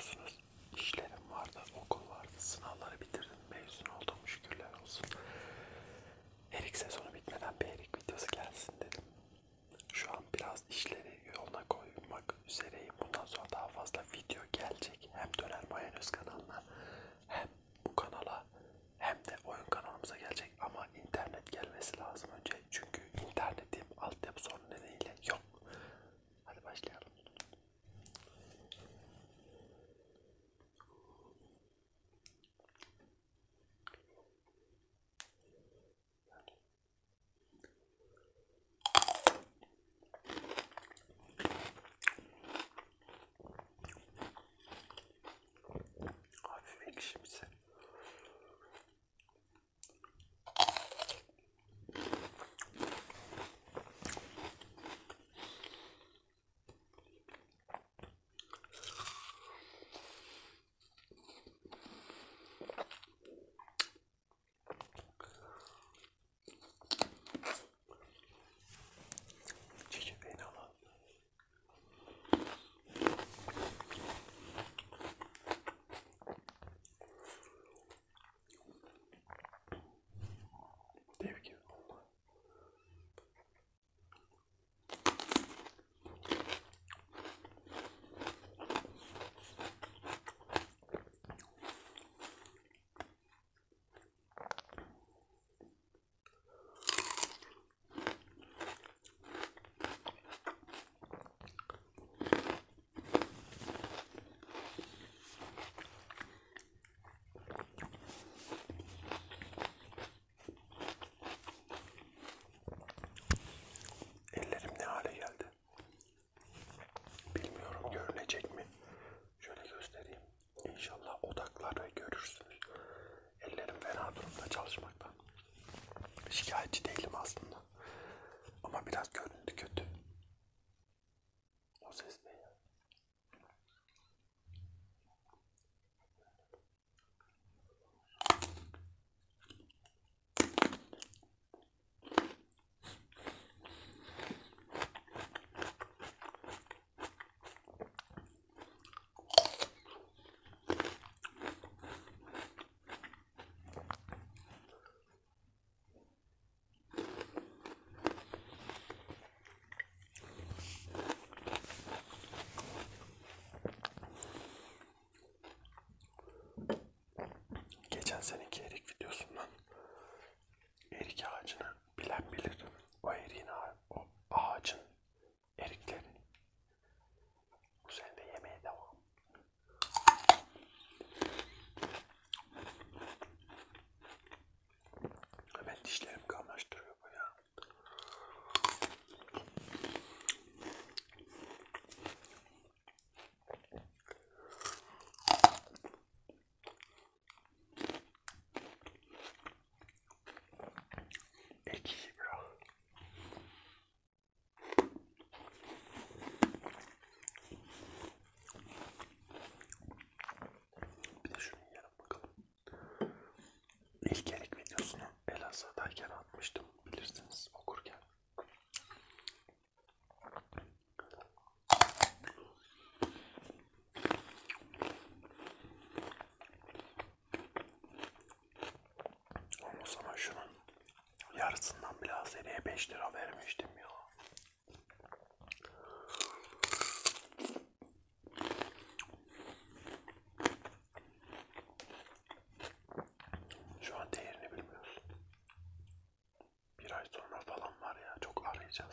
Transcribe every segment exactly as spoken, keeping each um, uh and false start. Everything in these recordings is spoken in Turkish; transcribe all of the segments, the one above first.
musunuz? İşlerim vardı, okul vardı, sınavları bitirdim, mezun oldum, şükürler olsun. Erik sezonu bitmeden bir erik videosu gelsin dedim. Şu an biraz işleri yoluna koymak üzereyim. Bundan sonra daha fazla video gelecek. Hem Döner Mayonez kanalına, hem bu kanala, hem de oyun kanalımıza gelecek. Ama internet gelmesi lazım önce. Çünkü internetim altyapı sorunu nedeniyle yok. Hadi başlayalım. Hafif ekşimsi. Çekirdeğini alalım. Dev gibi olma. Ellerim ne hale geldi? Bilmiyorum, görünecek mi? Şöyle göstereyim. İnşallah odaklar ve görürsünüz. Ellerim fena durumda çalışmaktan. Şikayetçi değilim aslında. Ama biraz görüntü kötü. O ses ne ya? Geçen seneki erik videosundan erik ağacını bilen bilir. O eriğin ağa- o ağacın erikleri. Bu sene de yemeye devam. Hemen dişlerimi kamaştırıyor bu ya. Ekşi biraz. Bir de şunu yiyelim bakalım. İlk erik videosunu Elazığ'dayken atmıştım, bilirsiniz, okurken. Ama o zaman şunun yarısından bile seriye beş lira vermiştim ya. Şu an değerini bilmiyoruz. Bir ay sonra falan var ya, çok arayacağız.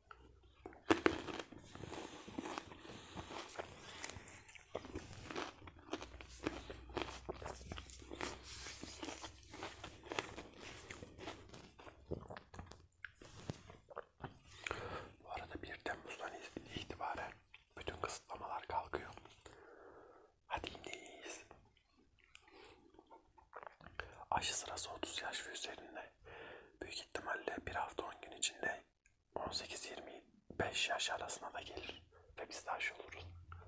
Bu arada bir Temmuz'dan itibaren bütün kısıtlamalar kalkıyor. Hadi iyiyiz. Aşı sırası otuz yaş ve üzerinde. Büyük ihtimalle bir hafta on gün içinde on sekiz yirmi beş yaş arasına da gelir. Ve biz de aşı oluruz.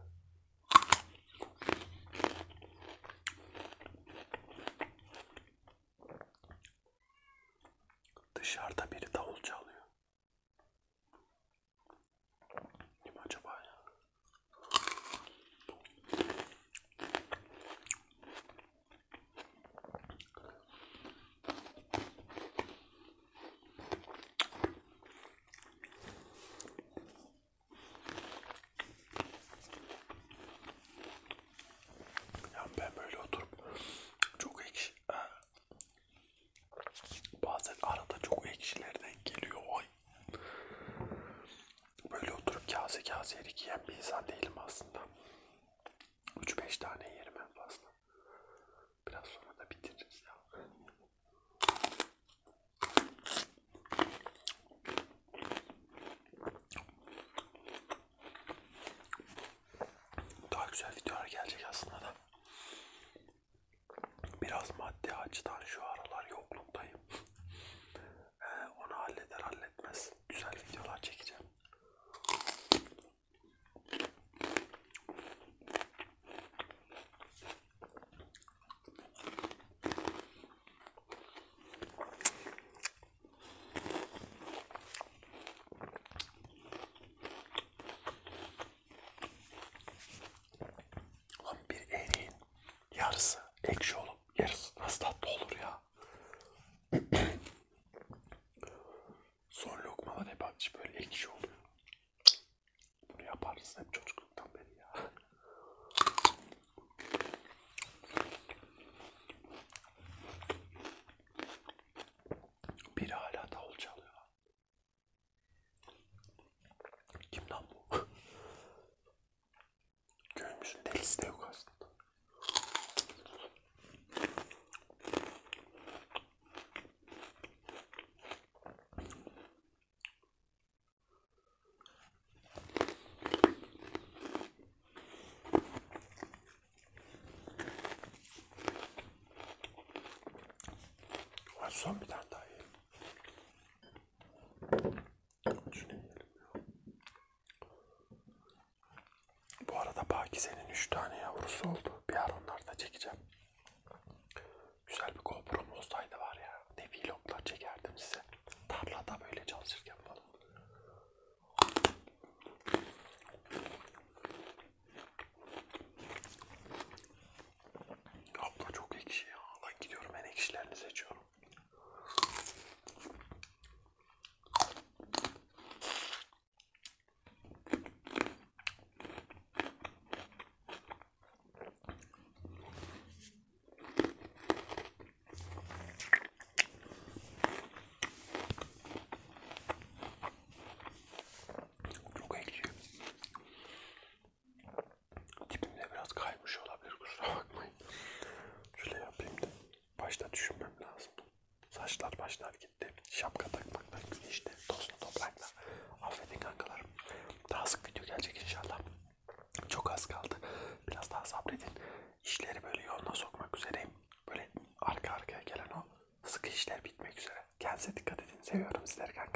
Dışarıda biri davul çalıyor. Kim acaba ya? kase kase erik yiyen bir insan değilim aslında. üç beş tane yerim en fazla. Biraz sonra da bitiririz ya. Daha güzel videolar gelecek aslında da. Biraz maddi açıdan şu aralar yokluktayım. Ee, onu halleder halletmez güzel videolar çekeceğim. Lan bir eriğin yarısı ekşi olup yarısı nasıl tatlı olur ya? Son lokmalar hep acı böyle ekşi oluyor. Bunu yaparız hep çocukluktan beri ya. Biri hala davul çalıyor. Kim lan bu? Köyümüzün delisi de yok aslında. Son bir tane daha yiyelim. Şunu yiyelim ya. Bu arada Pakize'nin üç tane yavrusu oldu. Bir ara onları da çekeceğim. Güzel bir GoPro'm olsaydı var ya. Ne vloglar çekerdim size. Tarlada böyle çalışırken falan. Abla çok ekşi ya. Lan gidiyorum en ekşilerini seçiyorum. Çok ekşi. Tipimde biraz kaymış olabilir, kusura bakmayın. Şöyle yapayım da. Başta düşünmem lazım. Saçlar başlar gitti. Şapka takmaktan işte tozlu toprakla. Affedin kankalarım. Daha sık video gelecek inşallah. Çok az kaldı. Biraz daha sabredin. İşleri böyle yoluna sokmak üzereyim. Böyle arka arkaya gelen o sıkı işler bitmek üzere. Kendinize dikkat edin. Seviyorum sizleri kanka.